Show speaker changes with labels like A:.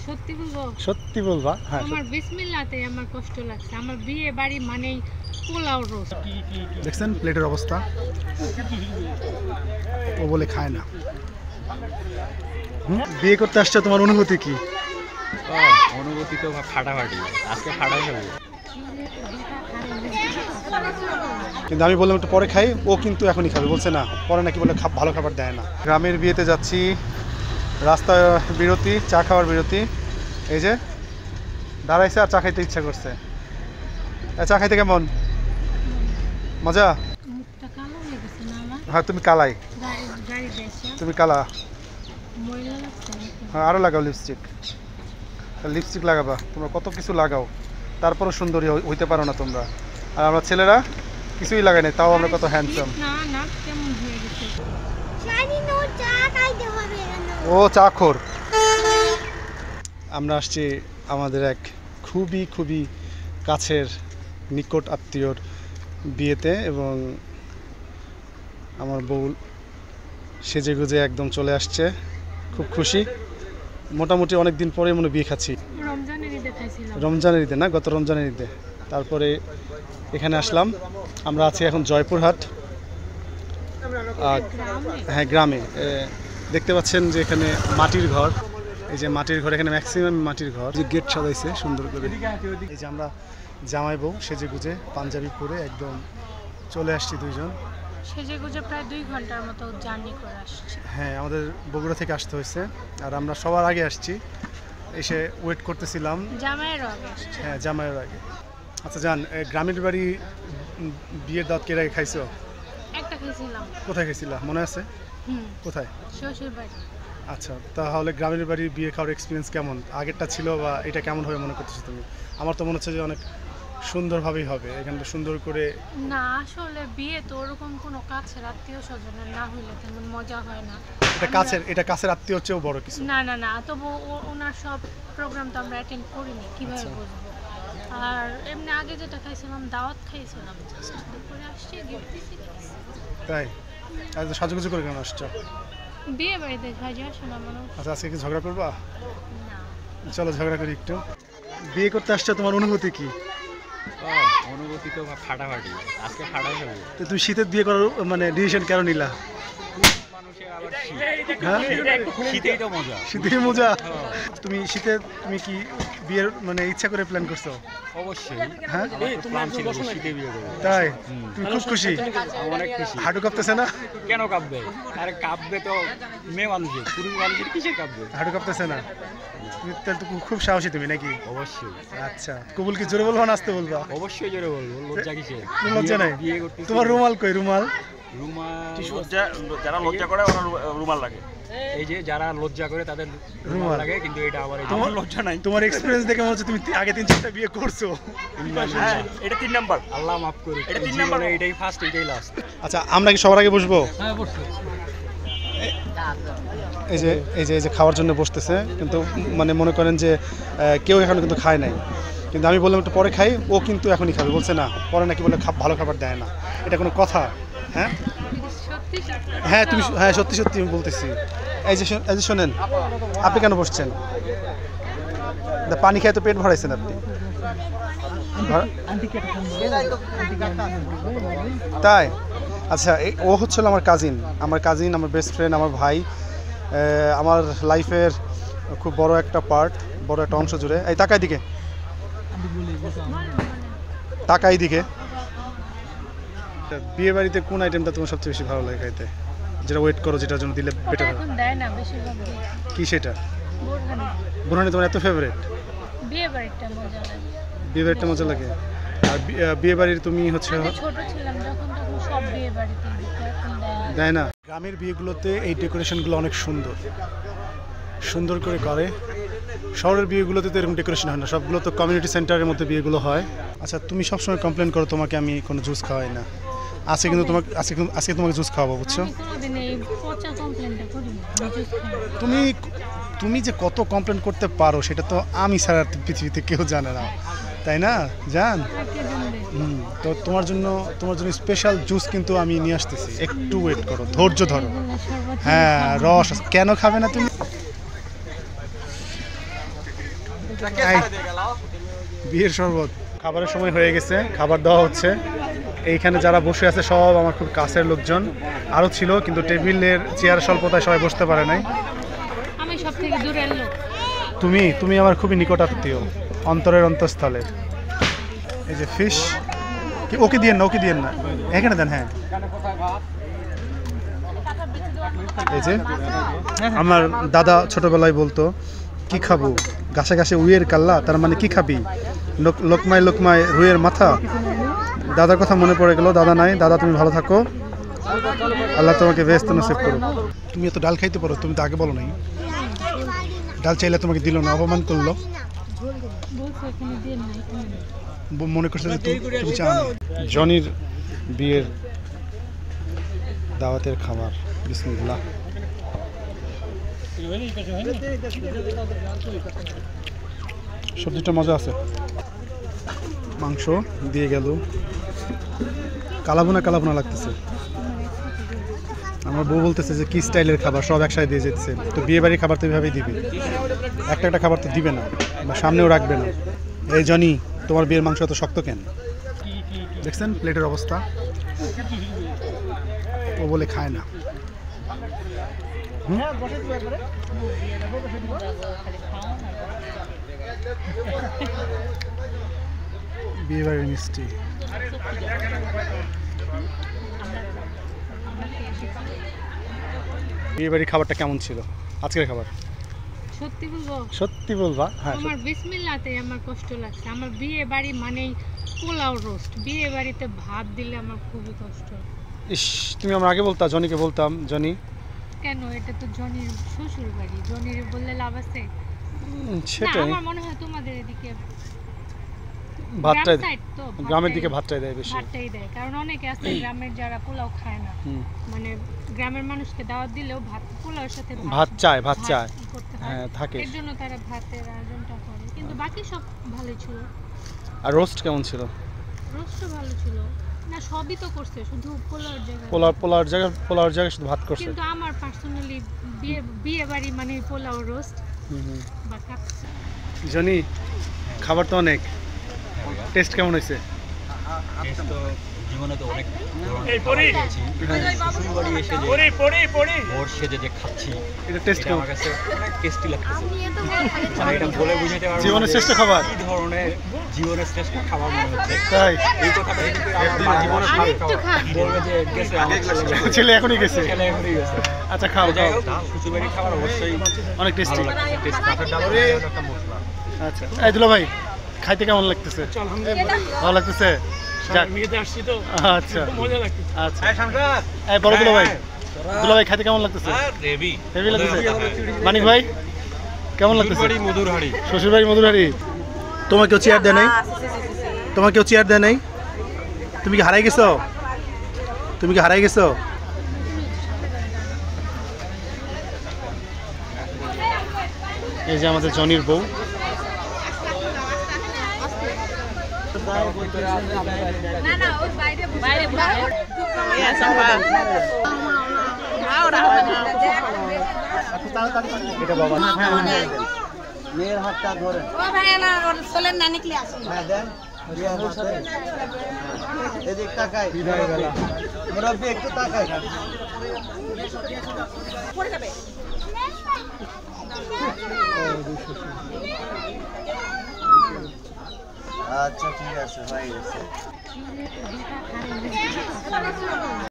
A: সত্যি বলবো?
B: সত্যি বলবা? হ্যাঁ।
A: আমার বিসমিল্লাহতে আমার কষ্ট লাগছে। আমার বিয়ে বাড়ি মানেই পোলাও রোস্ট।
B: দেখছেন প্লেটের অবস্থা? ও বলে খায় না। বিয়ে করতে আসছে, তোমার অনুভূতি কি?
C: অনুভূতি তো ফাটাফাটি, আজকে ফাটাই হবে।
B: কিন্তু আমি বললাম একটু পরে খাই, ও কিন্তু এখনই খাবে, বলছে না পরে নাকি বলে ভালো খাবার দেয় না। গ্রামের বিয়েতে যাচ্ছি, রাস্তা বিরতি, চা খাওয়ার বিরতি। এই যে দাঁড়াইছে আর চা খাইতে ইচ্ছা করছে। চা খাইতে কেমন মজা? হ্যাঁ তুমি কালাই, তুমি কালা। হ্যাঁ আরও লাগাও লিপস্টিক, লিপস্টিক লাগাবা। তোমরা কত কিছু লাগাও, তারপরও সুন্দরী হইতে পারো না তোমরা। আর আমরা ছেলেরা কিছুই লাগাই নাই, তাও আমরা কত হ্যান্ডসাম। ও চাখর। আমরা আসছি আমাদের এক খুবই কাছের নিকট আত্মীয়র বিয়েতে, এবং আমার বউ সেজে গুজে একদম চলে আসছে, খুব খুশি। মোটামুটি অনেক দিন পরে মনে বিয়ে খাচ্ছি। রমজানের ঈদে না, গত রমজানের ঈদে। তারপরে এখানে আসলাম। আমরা আছি এখন জয়পুরহাট, হ্যাঁ গ্রামে। দেখতে পাচ্ছেন যে এখানে মাটির ঘর, এই যে মাটির ঘর, এখানে ম্যাক্সিমাম মাটির ঘর। যে গেট সাজাইছে সুন্দর করে। এই যে আমরা জামাই বউ সেজে গুজে পাঞ্জাবি পরে একদম চলে আসছি দুইজন।
A: সেজে গুজে প্রায় 2 ঘন্টার মতো জার্নি করে আসছি।
B: হ্যাঁ আমাদের বগুড়া থেকে আসতে হয়েছে, আর আমরা সবার আগে আসছি। এসে ওয়েট করতেছিলাম
A: জামাইয়ের আগে আসছি।
B: হ্যাঁ জামাইয়ের আগে। আচ্ছা জান, গ্রামের বাড়ি বিয়ের দাওয়াত কে আগে খাইছো?
A: একটা খাইছিলাম।
B: কোথায় খাইছিলা মনে আছে? কোথায়?
A: শ্বশুর বাড়ি।
B: আচ্ছা, তাহলে গ্রামের বাড়ি বিয়ে খাওয়ার এক্সপিরিয়েন্স কেমন? আগেরটা ছিল বা এটা কেমন হবে মনে করতেছো তুমি? আমার তো মনে হচ্ছে যে অনেক সুন্দরভাবেই হবে, এখানটা সুন্দর করে।
A: না আসলে বিয়ে তো ওরকম কোনো কাছের আত্মীয় স্বজনের না হইলে তেমন মজা হয় না।
B: এটা কাছের আত্মীয় হচ্ছেও বড় কিছু
A: না তবু ওনার সব প্রোগ্রাম তো আমরা অ্যাটেন্ড করিনি, কিভাবে বুঝবো? আর এমনি আগে যেটা খাইছিলাম দাওয়াত খাইছিলাম, জাস্ট দুপুরে আসছি গিফট দিছি।
B: তাই? আজ সাজুগুজু করে কেন আসছো?
A: বিয়ে বাড়িতে খাই যা শোনা মনে।
B: আচ্ছা আজকে কি ঝগড়া করবা?
A: না
B: চলো ঝগড়া করি একটু। বিয়ে করতে আসছো, তোমার অনুভূতি কি?
C: অনুভূতি তো ফাটাফাটি, আজকে ফাটাই হবে।
B: তো তুমি শীতের বিয়ে করার মানে ডিসিশন কেন নিলা?
C: শীতেই তো মজা।
B: শীতেই মজা। তুমি শীতে তুমি কি বিয়ের মানে ইচ্ছা করে প্ল্যান করছো?
C: অবশ্যই।
B: হ্যাঁ
C: প্ল্যান ছিল শীতে বিয়ে করব।
B: তাই? তুমি খুব খুশি?
C: অনেক খুশি।
B: হাঁটু কাঁপতেছে না?
C: কেন কাঁপবে? আরে কাঁপবে তো মেয়ে মানুষের, পুরুষ মানুষের কিসে কাঁপবে?
B: হাঁটু কাঁপতেছে না? তুমি তাহলে তো খুব সাহসী তুমি নাকি?
C: অবশ্যই।
B: আচ্ছা কবুল কি জোরে বলবো না আস্তে বলবা?
C: অবশ্যই জোরে বলবো, লজ্জা কিসে?
B: লজ্জা নাই?
C: বিয়ে করতে
B: তোমার রুমাল কই? রুমাল
C: যারা লজ্জা করে ওরা রুমাল লাগে। এই যে যারা লজ্জা করে তাদের রুমাল লাগে, কিন্তু এটা আবার তোমার লজ্জা নাই।
B: তোমার এক্সপেরিয়েন্স দেখে মনে হচ্ছে তুমি আগে 3-4টা বিয়ে করছো।
C: হ্যাঁ এটা 3 নাম্বার, আল্লাহ মাফ করুক। এটা 3 নাম্বার, এটাই ফার্স্ট এটাই লাস্ট।
B: আচ্ছা আমরা কি সবার আগে বসবো?
C: হ্যাঁ বসো।
B: এই যে খাওয়ার জন্য বসতেছে, কিন্তু মানে মনে করেন যে কেউ এখনো কিন্তু খায় নাই। কিন্তু আমি বললাম একটু পরে খাই, ও কিন্তু এখনই খাবে, বলছে না পরে নাকি বলে ভালো খাবার দেয় না। এটা কোনো কথা? হ্যাঁ হ্যাঁ তুমি হ্যাঁ সত্যি আমি বলতেছি। এই যে শোনেন, আপনি কেন বসছেন? পানি খেয়ে তো পেট ভরাইছেন আপনি। তাই? আচ্ছা ও হচ্ছিল আমার কাজিন, আমার বেস্ট ফ্রেন্ড, আমার ভাই, আমার লাইফের খুব বড় একটা পার্ট, বড় একটা অংশ জুড়ে। এই তাকাই দিকে, তাকাই দিকে। বিয়ে বাড়িতে কোন আইটেমটা তোমার সবচেয়ে বেশি ভালো লাগে খাইতে, যেটা ওয়েট করো, যেটার জন্য দিলে বেটার হবে? কি সেটা? বোরহানি তোমার এত ফেভারিট?
A: বিয়ে বাড়িটা মজা লাগে।
B: বিয়ে বাড়িটা মজা লাগে। আর বিয়ে বাড়ির তুমি হচ্ছে
A: ছোট ছিলাম যখন, তখন সব বিয়ে বাড়িতে
B: দেয় না। গ্রামের বিয়েগুলোতে এই ডেকোরেশনগুলো অনেক সুন্দর করে করে। শহরের বিয়েগুলোতে তো এরকম ডেকোরেশন হয় না, সবগুলো তো কমিউনিটি সেন্টারের মধ্যে বিয়েগুলো হয়। আচ্ছা তুমি সবসময় কমপ্লেন করো তোমাকে আমি কোনো জুস খাওয়াই না, আজকে কিন্তু আজকে তোমাকে জুস খাওয়াবো, বুঝছো? তুমি যে কত কমপ্লেন করতে পারো সেটা তো আমি ছাড়া পৃথিবীতে কেউ জানে না, তাই না জান? তো তোমার জন্য স্পেশাল জুস কিন্তু আমি নিয়ে আসতেছি, একটু ওয়েট করো, ধৈর্য ধরো। হ্যাঁ রস কেন খাবে না তুমি? বিয়ের শরবত। খাবারের সময় হয়ে গেছে, খাবার দেওয়া হচ্ছে। এইখানে যারা বসে আছে সব আমার খুব কাছের লোকজন। আরও ছিল কিন্তু টেবিলের চেয়ার স্বল্পতায় সবাই বসতে পারে নাই।
A: আমি সব থেকে দূরের লোক।
B: তুমি আমার খুবই নিকটাত্মীয়, অন্তরের অন্তঃস্থলে। এই যে ফিশ, ওকে দিয়েন না, এখানে দেন। হ্যাঁ, এই যে আমার দাদা ছোটবেলায় বলতো, কি খাবো ঘাসে ঘাসে উইয়ের কাল্লা, তার মানে কি খাবি, লোকমায় লোকমায় রুইয়ের মাথা। দাদার কথা মনে পড়ে গেল। দাদা নাই, দাদা তুমি ভালো থাকো, আল্লাহ তোমাকে বেহেশত নসিব করো। তুমি এত ডাল খাইতে পারো, তুমি তো আগে বলো নাই। ডাল চাইলে তোমাকে দিল না, অপমান করলো, মনে করছে যে তুমি চাও না। জনির বিয়ের দাওয়াতের খাবার, বিসমিল্লাহ। সবজিটা মজা আছে, মাংস দিয়ে গেল, কালাভুনা লাগতেছে। আমার বউ বলতেছে যে কি স্টাইলের খাবার, সব একসাথে দিয়ে যেতেছে। তো বিয়ে বাড়ির খাবার তো এইভাবেই দিবে, একটা খাবার তো দিবে না বা সামনেও রাখবে না। এই জনি, তোমার বিয়ের মাংস এত শক্ত কেন? দেখছেন প্লেটের অবস্থা, ও বলে খায় না। বিয়ে বাড়ির মিষ্টি। বিয়ে বাড়ির খাবারটা কেমন ছিল আজকের খাবার? সত্যি বলবা? হ্যাঁ,
A: আমার বিসমিল্লাহতে আমার কষ্ট লাগছে। আমার বিয়ে বাড়ি মানেই পোলাও রোস্ট, বিয়ে বাড়িতে ভাত দিলে আমার খুবই কষ্ট।
B: ইস, তুমি আমার আগে বলতা, জনিকে বলতাম। জনি
A: কেন? এটা তো জনির শ্বশুর বাড়ি, জনির বললে লাভ আছে?
B: সেটাই,
A: আমার মনে হয় তোমাদের এদিকে
B: ভাতটাই, গ্রামের দিকে ভাতটাই দেয় বেশি।
A: ভাতটাই দেয়, কারণ অনেকে আছে গ্রামের যারা পোলাও খায় না, মানে গ্রামের মানুষকে দাওয়াত দিলেও ভাত পোলাওর সাথে
B: ভাত চায়। হ্যাঁ, থাকে,
A: এর জন্য তারা ভাতের আয়োজনটা করে। কিন্তু বাকি সব ভালোই ছিল।
B: আর রোস্ট কেমন ছিল?
A: রোস্টও ভালো ছিল না, সবই তো করছে, শুধু
B: পোলাওর জায়গায় শুধু ভাত করছে।
A: কিন্তু আমার পার্সোনালি বিয়ে বাড়ি মানে পোলাও রোস্ট বা কাচ্চি।
B: জনি, খাবার তো অনেক, টেস্ট কেমন হয়েছে?
C: জীবনে তো অনেক সেজে যে খাচ্ছি,
B: এটা টেস্ট কেমন?
C: আমার কাছে অনেক টেস্টি লাগতেছে। এটা বলে বুঝাতে পারবো
B: জীবনের শ্রেষ্ঠ খাবার,
C: কি ধরনের জীবনের শ্রেষ্ঠ খাবার মনে হচ্ছে।
B: তাই
C: এই কথাটা কিন্তু আমার জীবনের বলবে যে গেছে, আমার
B: ছেলে এখনই গেছে। আচ্ছা, খাও।
C: শ্বশুরবাড়ির খাবার অবশ্যই
B: অনেক টেস্টি।
C: মশলা।
B: আচ্ছা, এই দুলা ভাই, খাইতে কেমন লাগতেছে? ভালো লাগতেছে? আচ্ছা, এই বড় দুলা ভাই খাইতে কেমন লাগতেছে? হেভি লাগতেছে। মানিক ভাই কেমন লাগতেছে? শ্বশুরবাড়ি মধুরহারি। তোমার কেউ চেয়ার দেয় নাই? তুমি কি হারাই গেছো? এই যে আমাদের জনির বউ। এটা বাবা না,
D: মেয়ের হাতটা ধরেন। ও ভাই না, সোলেন না নিকলে আসুন। হ্যাঁ দেন, বিয়ার হাতে এদিক তাকাই। বিদায় বেলা মুরব্বি একটু তাকাই। পড়ে যাবে। আচ্ছা ঠিক আছে, হয়ে গেছে।